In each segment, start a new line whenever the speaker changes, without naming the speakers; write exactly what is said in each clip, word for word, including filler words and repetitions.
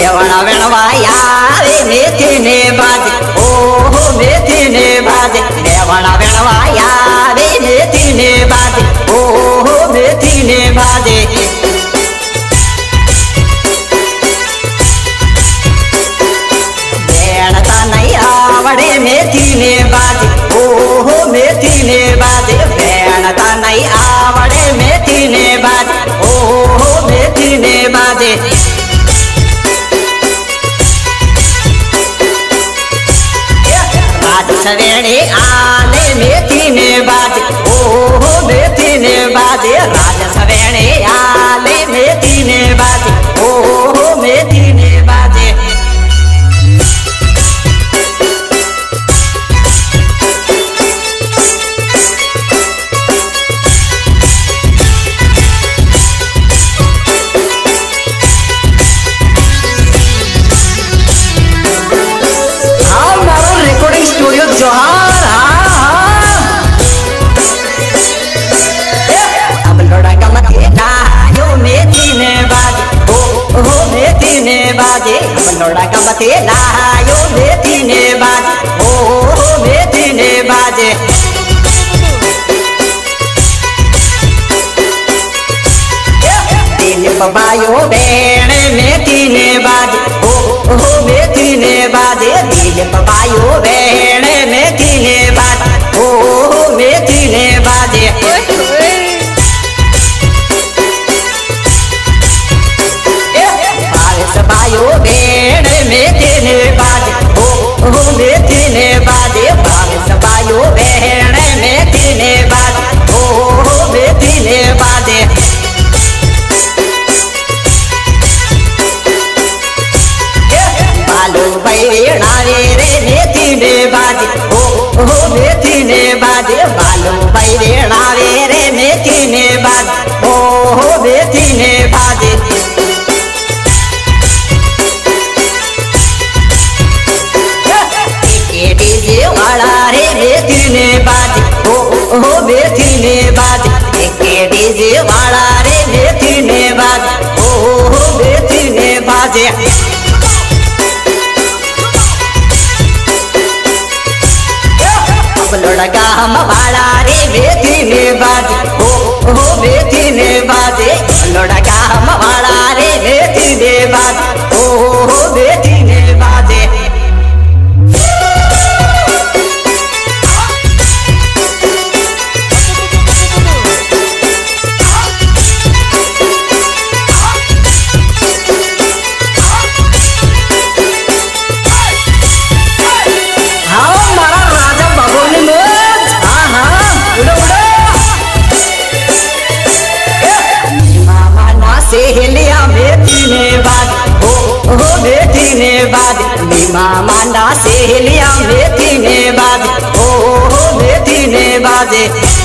देवड़ा वेणवाया रे मेथी ने बाजे ओहो मेथी ने बाजे देवड़ा वेणवाया रे मेथी ने बाजे ओहो मेथी ने बाजे बेणता नहीं आवड़े मेथी ने बाजे ओहो मेथी ने बाजे बेणता नहीं आवड़े मेथी ने बाजे ओहो मेथी ने बाजे सवेणे आले मेथी ने बाजे ओहो मेथी ने बाजे राज सवेणे आले मेथी ने बाजे ओहो मेथी ने बाजे जोहार अब लोड़ा गमते लायो मेथी ने बाजे ओहो मेथी ने बाजे अब लोड़ा गमते लायो मेथी ने बाजे ओहो मेथी ने बाजे दिल पबायो बेण मेथी ने बाजे ओहो मेथी ने बाजे दिल पबायो बेण मेथी ने बाजे ओहो मेथी ने बाजे बारिश बायो बेण मेथी ने बाजे ओहो मेथी ने बाजे बारिश बायो बेण मेथी ने बाजे ओहो मेथी ने बाजे बैरेणा रे मेथी ने बाजे ओहो मेथी ने बाजे बालो बैरेणा रे मेथी ने बाजे ओहो मेथी ने बाजे डीजे वाला रे मेथी ने बाजे ओहो मेथी ने बाजे डीजे वाला रे मेथी ने बाजे ओहो मेथी ने बाजे लड़का हम वाला रे मेथी ने बाजे ओहो मेथी ने बाजे लड़का हम वाला रे मेथी ने बाजे ओहो मेथी ने बाजे सेहलिया मेथी ने बाजे ओहो मेथी ने बाजे नीमा मांडा सेहलिया मेथी ने बाजे ओहो मेथी ने बाजे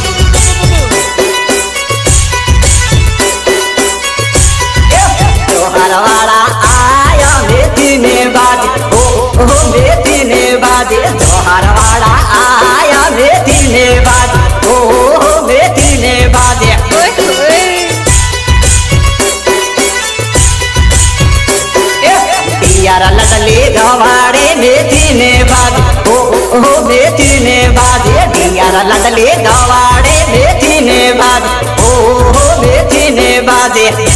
जोहर वाला आया मेथी ने बाजे ओहो मेथी ने बाजे जोहर वाला आया मेथी ने बाजे ओहो मेथी ने बाजे यारा लडले गवाड़े मेथी ने बाजे ओहो मेथी ने बाजे यारा लडले गवाड़े मेथी ने बाजे ओहो मेथी ने बाजे